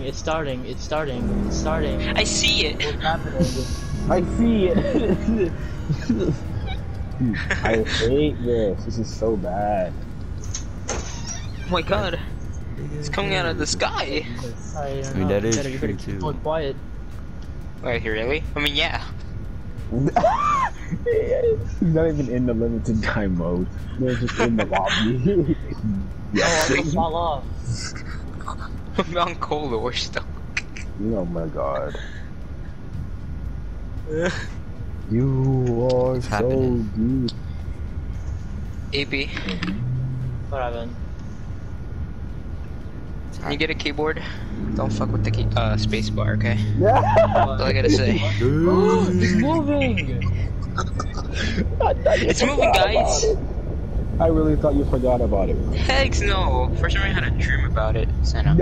It's starting. It's starting. It's starting. I see it. What's happening? I see it. I hate this. This is so bad. Oh my god. It's coming out of the sky. I I mean, that is true too. Keep quiet. Wait, really? I mean, yeah. He's not even in the limited time mode. They're just in the lobby. Oh, I'm gonna fall off. I'm on cola, we're stuck. Oh my god. You are so happening? deep. AP, What happened? can you get a keyboard? Don't fuck with the space bar, okay? Yeah. That's all I gotta say. It's moving! It's moving, guys! I really thought you forgot about it. Heck no! First time I had a dream about it. So no.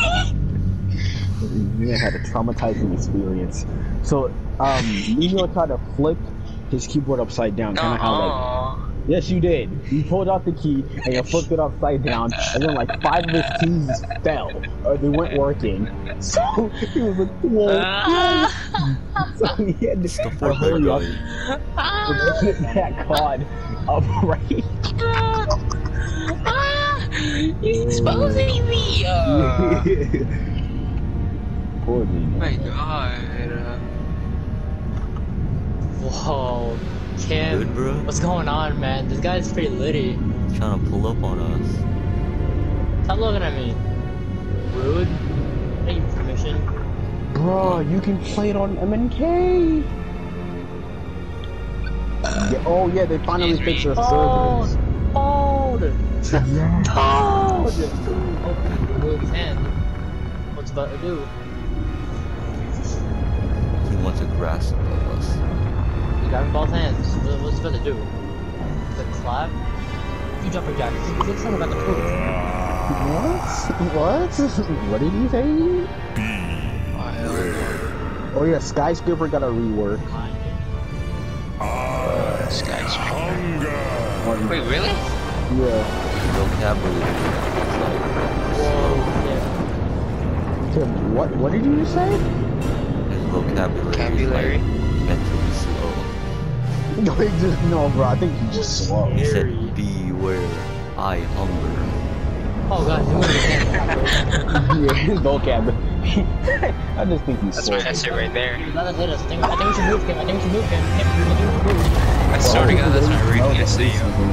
You had a traumatizing experience. So, Nino tried to flip his keyboard upside down, kind of how like. Yes, you did. You pulled out the key and you flipped it upside down, and then like 5 of his keys fell, or they weren't working. So he was like, "Whoa!" So he had to hurry up to get that card upright. He's exposing me! Poor Oh Nino. my god. Whoa. Kim, Good, bro. what's going on, man? This guy's pretty litty. He's trying to pull up on us. Stop looking at me. Rude. I need permission. Bro, you can play it on MNK. Yeah, oh yeah, they finally fixed their Hold! servers. Hold! Yeah. Hold! Oh, move his hand. What's about to do? He wants to grasp of us. You got him both hands. What's it about to do? The clap? You jumping jack. It's not about to poop. What? What did you say? Oh yeah, Skyscraper got a rework. Skyscraper. Wait, really? Yeah. Vocabulary. Whoa, yeah. Tim, what did you say? His vocabulary. Vocabulary. Is like mentally slow. No, bro. I think he's just slow. He said, "Beware, I hunger." Oh god, Yeah, his vocab. I just think he's That's slow. my essay right there. Let us hit us. I think we should move him. I think we should move him. I swear to god, that's my reading essay.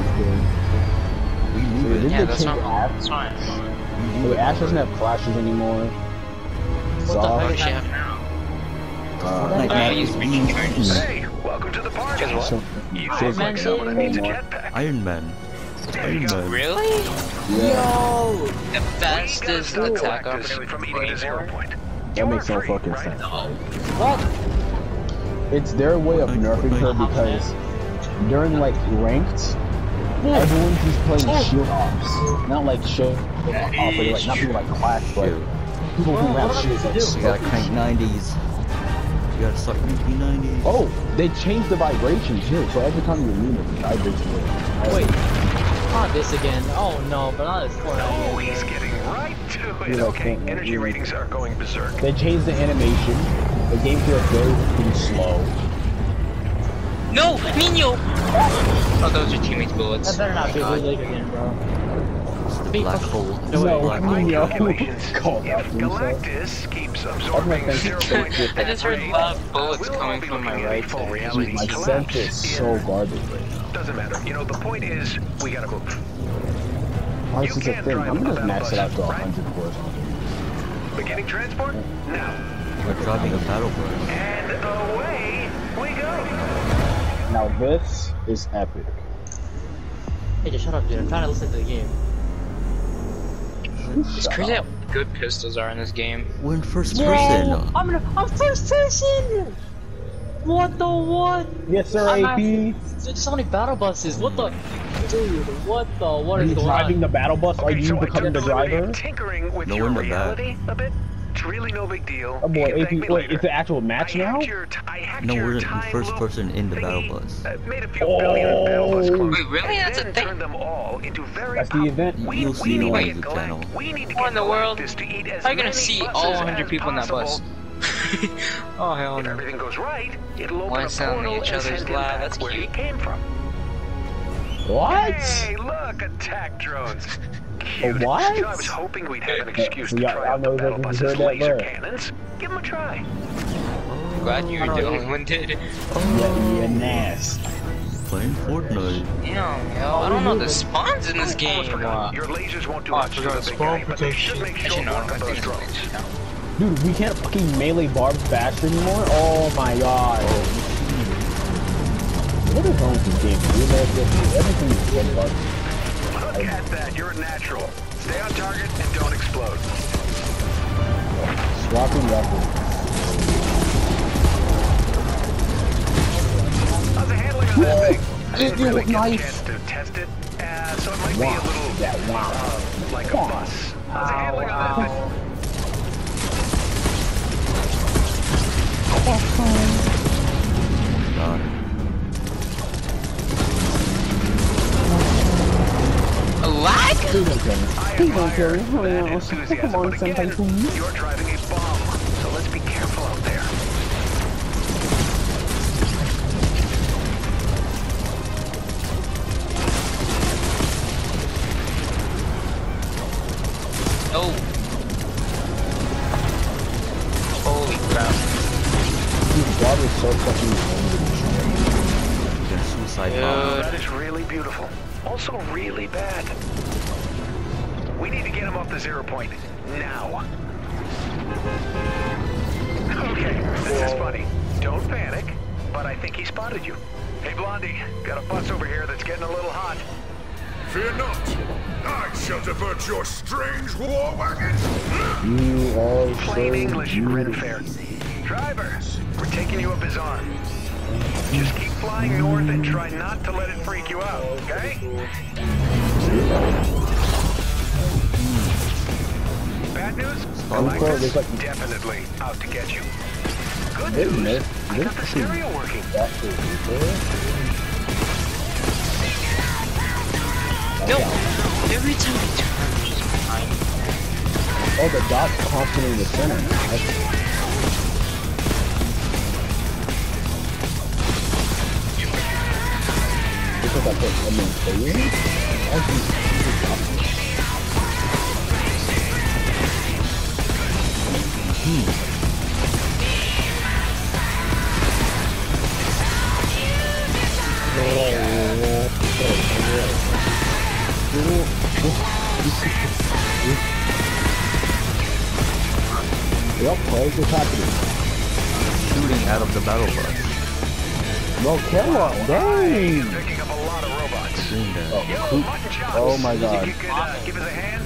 Yeah, that's not wrong. That's fine. Wait, Ash doesn't have flashes anymore. What the What heck does is she that? have now? Like, I use reading turns. Hey, welcome to the party. Guess what? You look like someone who needs a jetpack. Iron Man. Iron Man. Really? Yo! The fastest We got attack Galactus opportunity from eating to 0 point. That makes no fucking right? sense. What? It's their way of nerfing her because during like ranked, everyone's just playing shield ops, not like shield ops, like not people like Clash, but people who have shields. You gotta crank 90s. You gotta start cranking 90s. Oh, they changed the vibration too, so every time you lean it, the vibration will. Wait. Not this again. Oh no, but not this Fortnite. Oh, he's getting right to it. You know, Okay, can't- energy ratings are going berserk. They changed the animation. The game feels very pretty slow. No! Nino! Oh, those are teammates' bullets. That better not be Oh my Blue League again, bro. It's the Be black fucking- hole. It's No, the wait. black My hole. calculations, Call that, if Lisa. Galactus keeps absorbing That's 0 my point I just heard a lot of bullets we'll all coming be from my looking at right full side. reality My collapse sense is in- so garbage right now. Doesn't matter. You know, the point is, we gotta move. Oh, this is the can thing. drive I'm a gonna battle max it bus, out to right? 100 horizontal. Beginning transport? Now. We're driving a battle bus. And away we go. Now this is epic. Hey, just shut up, dude. I'm trying to listen to the game. It's crazy how good pistols are in this game. We're in first person. I'm first person! What the what? Yes, sir, I'm AP. There's so many battle buses. What the? Dude, what Are is you going driving on? the battle bus? Are Okay, you so I becoming took the the liberty driver? of tinkering with No, your we're in the back. reality a bit. It's really no big deal. Oh boy, You can thank me wait, later. it's the actual match I now? hacked your No, we're the time first loop person in the battle thingy, bus. Made a few billion battle bus clones. Wait, really? And That's a then thing? turned them all into very That's the event. You'll see need no to one get on the Galactus. channel. We need to What get in the world? Galactus to eat as How are you gonna many see buses all as 100 people on that bus? possible. Oh, hell If no. everything goes right, it'll open Why a sound portal each and other's send him loud? back That's where he cute. came from. What? Hey, look, attack drones. A what? You know, I was hoping we'd have an excuse to Yeah, try I out the know battle that you bus's heard that laser word. cannons. Give them a try. Glad you were the only one did it. Yeah, nasty. Playing Fortnite. Damn, yo. I don't know the spawns in this game. Your lasers won't do Oh, I much to forgot the big spawn guy, but they should protection. make Actually, short no, work I of those think drones. Dude, we can't fucking melee barbs fast anymore? Oh my god. What is wrong with this game? Everything is one bug. Look at that, you're a natural. Stay on target and don't explode. Swapping weapons. How's the handling on this thing? I It didn't really was get a nice. chance to test it, so it might be a Wow. little, Yeah, wow. like a bus. How's the handling on that thing? God. A lag? Please don't kill me. I Please don't kill me. admire that Come enthusiasm, on, but senpai, again, please. you're driving a bomb, so let's be careful out there. Oh. Holy crap. Dude, God is so fucking Against suicide bomb. That is really beautiful. Also really bad. We need to get him off the 0 point. Now. Okay, this is funny. Don't panic, but I think he spotted you. Hey, Blondie, got a bus over here that's getting a little hot. Fear not. I shall divert your strange war wagon. You are Plain so English, you grin beautiful. fair. Driver, we're taking you up his arm. Just keep flying north and try not to let it freak you out, okay? Bad news? There's like- Galactus definitely out to get you. Good Wait a news, minute. I got the stereo working. No. Every time I turn, Oh, the dot's constantly in the center. That's... Because I put phasing? Yep, what is happening? Shooting out of the battle bus. No, Kella, dang! Picking up a lot of robots. Doing that. Yo, Cool. mutton chops. Oh my You god. think you could give us a hand?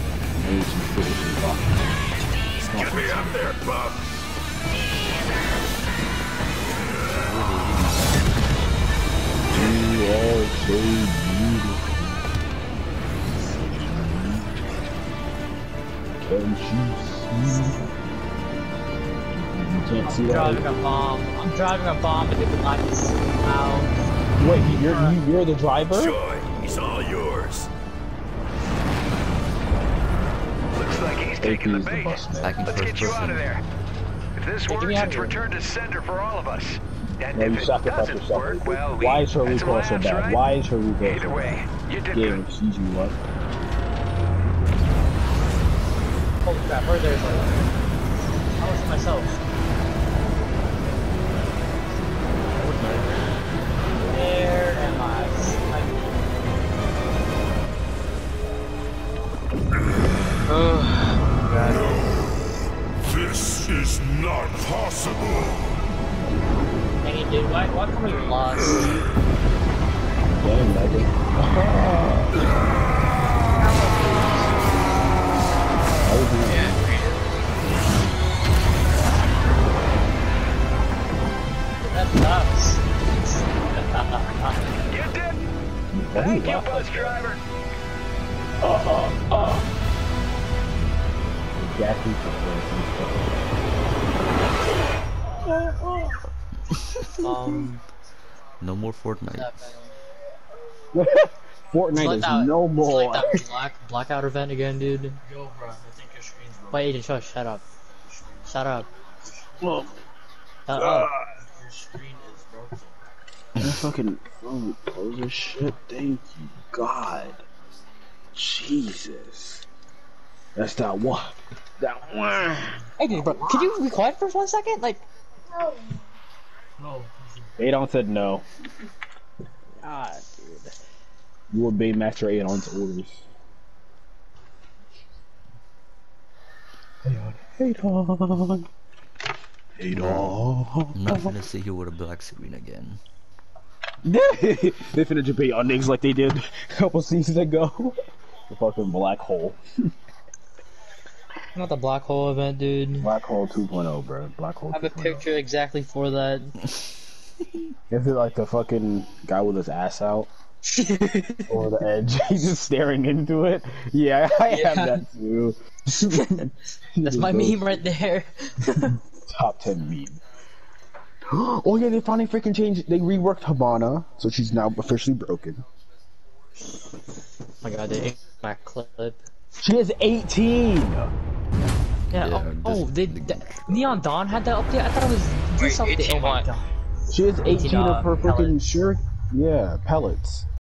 Get me out there, Buff. You are so beautiful. Can't you see? You can't see I'm that? driving a bomb. I'm driving a bomb and the lights out. Wait, you're the driver? Joy is all yours. Looks like he's taking the AP's the bait. bus man. Back in Let's first get you out person. of there. If this Hey, get me works, out it's of here. return to sender for all of us. And No, you if it sacrifice doesn't yourself. work, well, Why is her we had some recoil so laughs, bad? right? Why is her recoil Either so way, bad? you did Game good. sees you up. Holy crap, where there's I was myself. Where am I? This is not possible. Hey, dude, why come we lost? Damn, Megan. I was doing it. That sucks. You did. Why do you Thank you, laugh bus like that? driver. exactly No more Fortnite. Fortnite is no more. Like that blackout event again, dude. Yo, bro, I think your screen's broken. Wait, Aiden, shut up. Shut up. Oh, Shut up. Your screen is broken. that fucking phone close this shit. Thank you, God. Jesus. That's that one. That one. Aiden, bro, could you be quiet for 1 second? Like, No. Adon said no. God, dude. You obey Master Adon's orders. Adon. I'm not gonna sit here with a black screen again. They finna debate on niggas like they did a couple seasons ago. The fucking black hole. Not the black hole event, dude. Black hole 2.0, bro. Black hole I have a 2.0. picture exactly for that. Is it like the fucking guy with his ass out? Over the edge? He's just staring into it? Yeah, I have that too. That's my meme right there. Top 10 meme. Oh yeah, they finally freaking changed. They reworked Habana, so she's now officially broken. Oh my god, they inked my clip. She is 18! Yeah, Neon Dawn had that update? I thought it was this Wait, update. 18 Oh my what? god. She has 18 of her freaking pellets. shirt. Yeah, pellets.